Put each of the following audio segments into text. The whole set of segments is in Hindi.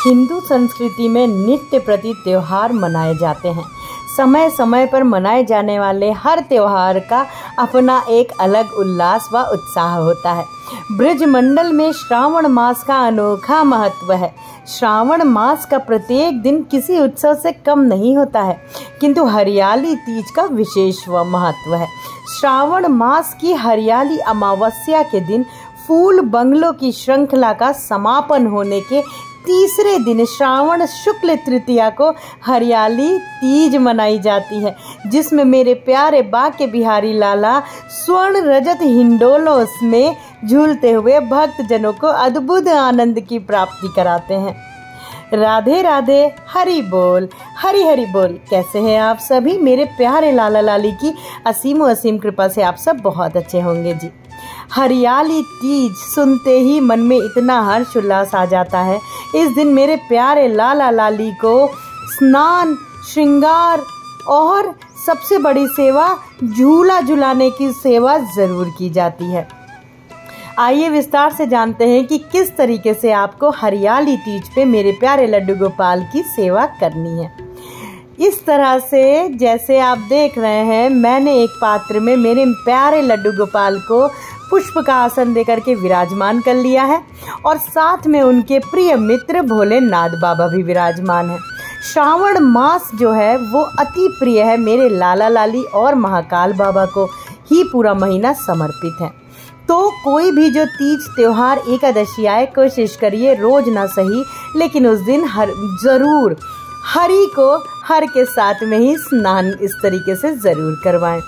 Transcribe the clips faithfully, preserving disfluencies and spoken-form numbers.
हिंदू संस्कृति में नित्य प्रति त्योहार मनाए जाते हैं। समय समय पर मनाए जाने वाले हर त्योहार का अपना एक अलग उल्लास व उत्साह होता है। ब्रजमंडल में श्रावण मास का अनोखा महत्व है। श्रावण मास का प्रत्येक दिन किसी उत्सव से कम नहीं होता है, किंतु हरियाली तीज का विशेष व महत्व है। श्रावण मास की हरियाली अमावस्या के दिन फूल बंगलों की श्रृंखला का समापन होने के तीसरे दिन श्रावण शुक्ल तृतीया को हरियाली तीज मनाई जाती है, जिसमें मेरे प्यारे बांके बिहारी लाला स्वर्ण रजत हिंडोलों में झूलते हुए भक्त जनों को अद्भुत आनंद की प्राप्ति कराते हैं। राधे राधे, हरि बोल, हरि हरि बोल। कैसे हैं आप सभी? मेरे प्यारे लाला लाली की असीम असीम कृपा से आप सब बहुत अच्छे होंगे जी। हरियाली तीज सुनते ही मन में इतना हर्ष उल्लास आ जाता है। इस दिन मेरे प्यारे लाला लाली को स्नान, श्रृंगार और सबसे बड़ी सेवा झूला झुलाने की सेवा जरूर की जाती है। आइए विस्तार से जानते हैं कि किस तरीके से आपको हरियाली तीज पे मेरे प्यारे लड्डू गोपाल की सेवा करनी है। इस तरह से जैसे आप देख रहे हैं, मैंने एक पात्र में मेरे प्यारे लड्डू गोपाल को पुष्प का आसन देकर के विराजमान कर लिया है और साथ में उनके प्रिय मित्र भोलेनाथ बाबा भी विराजमान है। श्रावण मास जो है वो अति प्रिय है मेरे लाला लाली और महाकाल बाबा को ही पूरा महीना समर्पित है। तो कोई भी जो तीज त्योहार एकादशी आए, कोशिश करिए रोज ना सही, लेकिन उस दिन हर जरूर हरि को हर के साथ में ही स्नान इस तरीके से जरूर करवाएं।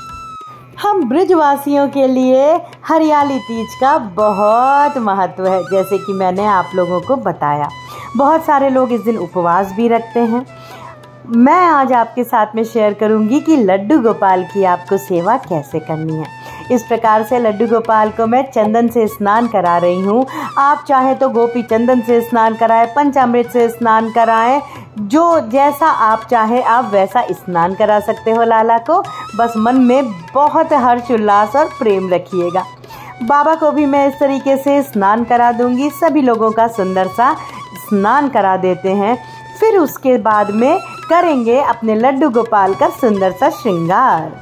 हम ब्रजवासियों के लिए हरियाली तीज का बहुत महत्व है, जैसे कि मैंने आप लोगों को बताया। बहुत सारे लोग इस दिन उपवास भी रखते हैं। मैं आज आपके साथ में शेयर करूंगी कि लड्डू गोपाल की आपको सेवा कैसे करनी है। इस प्रकार से लड्डू गोपाल को मैं चंदन से स्नान करा रही हूँ। आप चाहे तो गोपी चंदन से स्नान कराएं, पंचामृत से स्नान कराएं, जो जैसा आप चाहे आप वैसा स्नान करा सकते हो लाला को। बस मन में बहुत हर्ष उल्लास और प्रेम रखिएगा। बाबा को भी मैं इस तरीके से स्नान करा दूंगी। सभी लोगों का सुंदर सा स्नान करा देते हैं, फिर उसके बाद में करेंगे अपने लड्डू गोपाल का सुंदर सा श्रृंगार।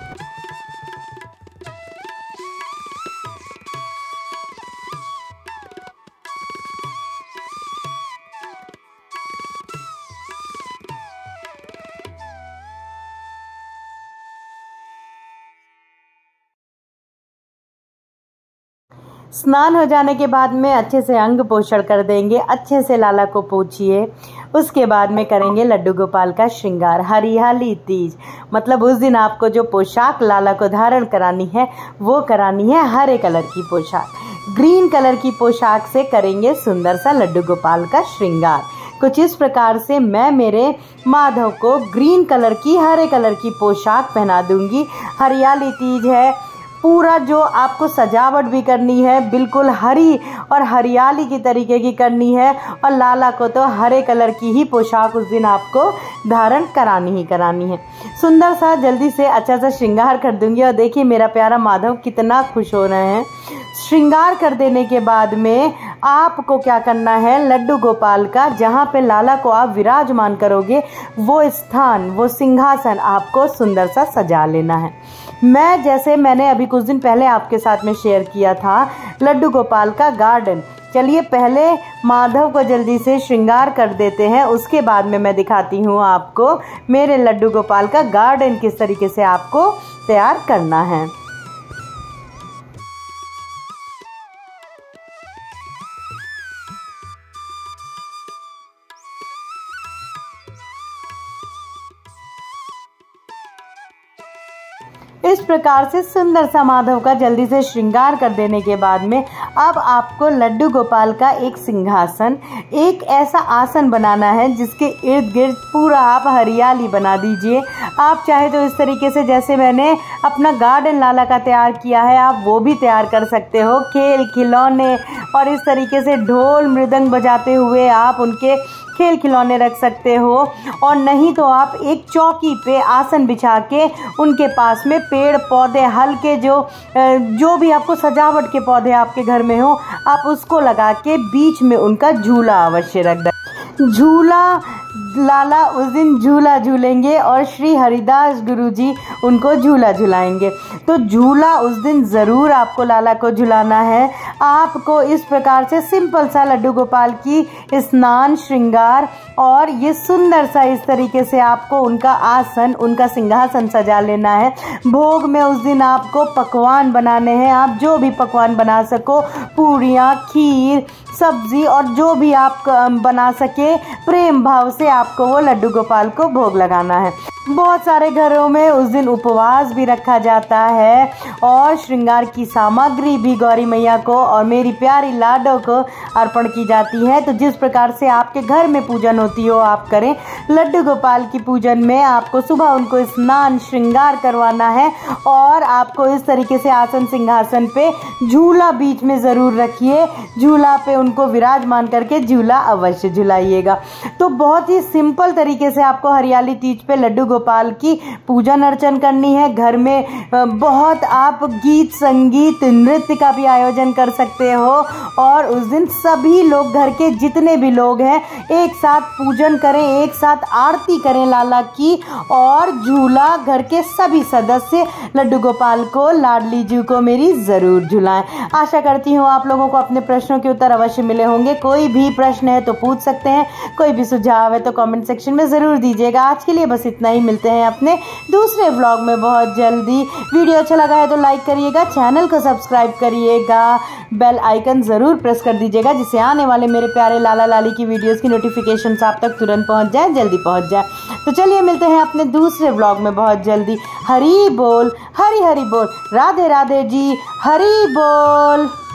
स्नान हो जाने के बाद में अच्छे से अंग पोषण कर देंगे, अच्छे से लाला को पोछिए। उसके बाद में करेंगे लड्डू गोपाल का श्रृंगार। हरियाली तीज मतलब उस दिन आपको जो पोशाक लाला को धारण करानी है वो करानी है हरे कलर की पोशाक। ग्रीन कलर की पोशाक से करेंगे सुंदर सा लड्डू गोपाल का श्रृंगार। कुछ इस प्रकार से मैं मेरे माधव को ग्रीन कलर की हरे कलर की पोशाक पहना दूंगी। हरियाली तीज है, पूरा जो आपको सजावट भी करनी है बिल्कुल हरी और हरियाली की तरीके की करनी है, और लाला को तो हरे कलर की ही पोशाक उस दिन आपको धारण करानी ही करानी है। सुंदर सा जल्दी से अच्छा सा श्रृंगार कर दूंगी। और देखिए मेरा प्यारा माधव कितना खुश हो रहे हैं। श्रृंगार कर देने के बाद में आपको क्या करना है, लड्डू गोपाल का जहाँ पे लाला को आप विराजमान करोगे वो स्थान, वो सिंहासन आपको सुंदर सा सजा लेना है। मैं जैसे मैंने अभी कुछ दिन पहले आपके साथ में शेयर किया था लड्डू गोपाल का गार्डन। चलिए पहले माधव को जल्दी से श्रृंगार कर देते हैं, उसके बाद में मैं दिखाती हूँ आपको मेरे लड्डू गोपाल का गार्डन किस तरीके से आपको तैयार करना है। इस प्रकार से सुंदर सा माधव का जल्दी से श्रृंगार कर देने के बाद में अब आपको लड्डू गोपाल का एक सिंहासन, एक ऐसा आसन बनाना है जिसके इर्द गिर्द पूरा आप हरियाली बना दीजिए। आप चाहे तो इस तरीके से जैसे मैंने अपना गार्डन लाला का तैयार किया है आप वो भी तैयार कर सकते हो। खेल खिलौने और इस तरीके से ढोल मृदंग बजाते हुए आप उनके खेल खिलौने रख सकते हो, और नहीं तो आप एक चौकी पे आसन बिछा के उनके पास में पेड़ पौधे हल्के जो जो भी आपको सजावट के पौधे आपके घर में हो आप उसको लगा के बीच में उनका झूला अवश्य रख दें। झूला लाला उस दिन झूला झूलेंगे और श्री हरिदास गुरुजी उनको झूला झुलाएंगे। तो झूला उस दिन ज़रूर आपको लाला को झुलाना है। आपको इस प्रकार से सिंपल सा लड्डू गोपाल की स्नान श्रृंगार और ये सुंदर सा इस तरीके से आपको उनका आसन, उनका सिंहासन सजा लेना है। भोग में उस दिन आपको पकवान बनाने हैं। आप जो भी पकवान बना सको, पूरियाँ, खीर, सब्जी और जो भी आप बना सके, प्रेम भाव से आपको वो लड्डू गोपाल को भोग लगाना है। बहुत सारे घरों में उस दिन उपवास भी रखा जाता है और श्रृंगार की सामग्री भी गौरी मैया को और मेरी प्यारी लाडो को अर्पण की जाती है। तो जिस प्रकार से आपके घर में पूजन होती हो आप करें। लड्डू गोपाल की पूजन में आपको सुबह उनको स्नान श्रृंगार करवाना है और आपको इस तरीके से आसन सिंहासन पे झूला बीच में ज़रूर रखिए। झूला पे उनको विराजमान करके झूला अवश्य झुलाइएगा। तो बहुत ही सिंपल तरीके से आपको हरियाली तीज पे लड्डू गोपाल की पूजन अर्चन करनी है। घर में बहुत आप गीत संगीत नृत्य का भी आयोजन कर सकते हो और उस दिन सभी लोग, घर के जितने भी लोग हैं, एक साथ पूजन करें, एक साथ आरती करें लाला की और झूला घर के सभी सदस्य लड्डू गोपाल को, लाडली जी को मेरी ज़रूर झुलाएं। आशा करती हूँ आप लोगों को अपने प्रश्नों के उत्तर अवश्य मिले होंगे। कोई भी प्रश्न है तो पूछ सकते हैं, कोई भी सुझाव है तो कमेंट सेक्शन में ज़रूर दीजिएगा। आज के लिए बस इतना ही। मिलते हैं अपने दूसरे व्लॉग में बहुत जल्दी। वीडियो अच्छा लगा है तो लाइक करिएगा, चैनल को सब्सक्राइब करिएगा, बेल आइकन ज़रूर प्रेस कर दीजिएगा जिससे आने वाले मेरे प्यारे लाला लाली की वीडियोस की नोटिफिकेशन आप तक तुरंत पहुंच जाए, जल्दी पहुंच जाए। तो चलिए मिलते हैं अपने दूसरे व्लॉग में बहुत जल्दी। हरी बोल, हरी हरी बोल, राधे राधे जी, हरी बोल।